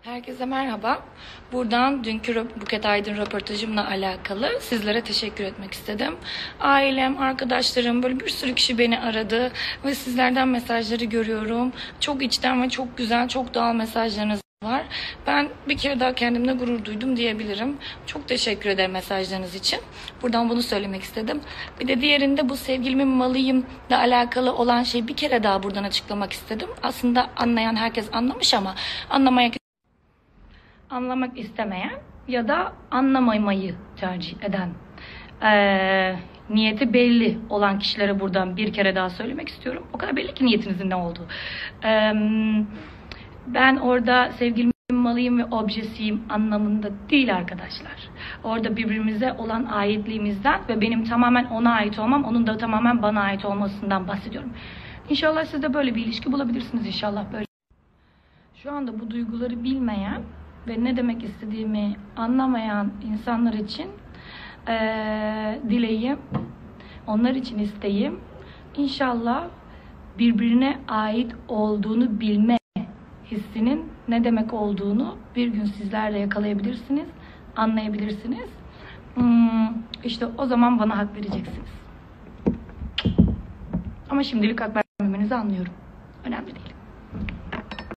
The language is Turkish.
Herkese merhaba. Buradan dünkü Buket Aydın röportajımla alakalı sizlere teşekkür etmek istedim. Ailem, arkadaşlarım, böyle bir sürü kişi beni aradı ve sizlerden mesajları görüyorum. Çok içten ve çok güzel, çok doğal mesajlarınız var. Ben bir kere daha kendimle gurur duydum diyebilirim. Çok teşekkür ederim mesajlarınız için. Buradan bunu söylemek istedim. Bir de diğerinde bu sevgilimin malıyım da alakalı olan şeyi bir kere daha buradan açıklamak istedim. Aslında anlayan herkes anlamış ama anlamak istemeyen ya da anlamamayı tercih eden niyeti belli olan kişilere buradan bir kere daha söylemek istiyorum. O kadar belli ki niyetinizin ne olduğu. Ben orada sevgilimin malıyım ve objesiyim anlamında değil arkadaşlar. Orada birbirimize olan aitliğimizden ve benim tamamen ona ait olmam, onun da tamamen bana ait olmasından bahsediyorum. İnşallah siz de böyle bir ilişki bulabilirsiniz inşallah böyle. Şu anda bu duyguları bilmeyen ve ne demek istediğimi anlamayan insanlar için dileğim, onlar için isteğim, İnşallah birbirine ait olduğunu bilme hissinin ne demek olduğunu bir gün sizler de yakalayabilirsiniz, anlayabilirsiniz. İşte o zaman bana hak vereceksiniz. Ama şimdilik hak vermemenizi anlıyorum. Önemli değil.